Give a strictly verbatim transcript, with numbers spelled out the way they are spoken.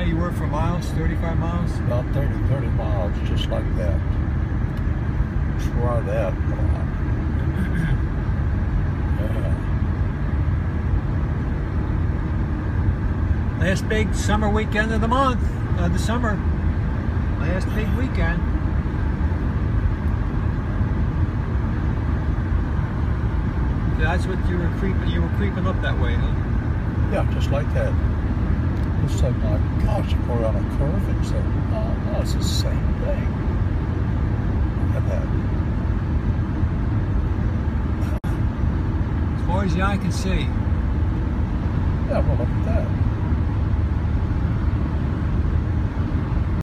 that you were for miles, thirty-five miles? About thirty, thirty miles, just like that. Try that. Yeah. Last big summer weekend of the month, of the summer. Last big weekend. So that's what you were creeping. You were creeping up that way, huh? Yeah, just like that. It's like, my gosh, we're on a curve. It's like, oh no, it's the same thing. Look at that. As far as the eye can see. Yeah, well, look at that.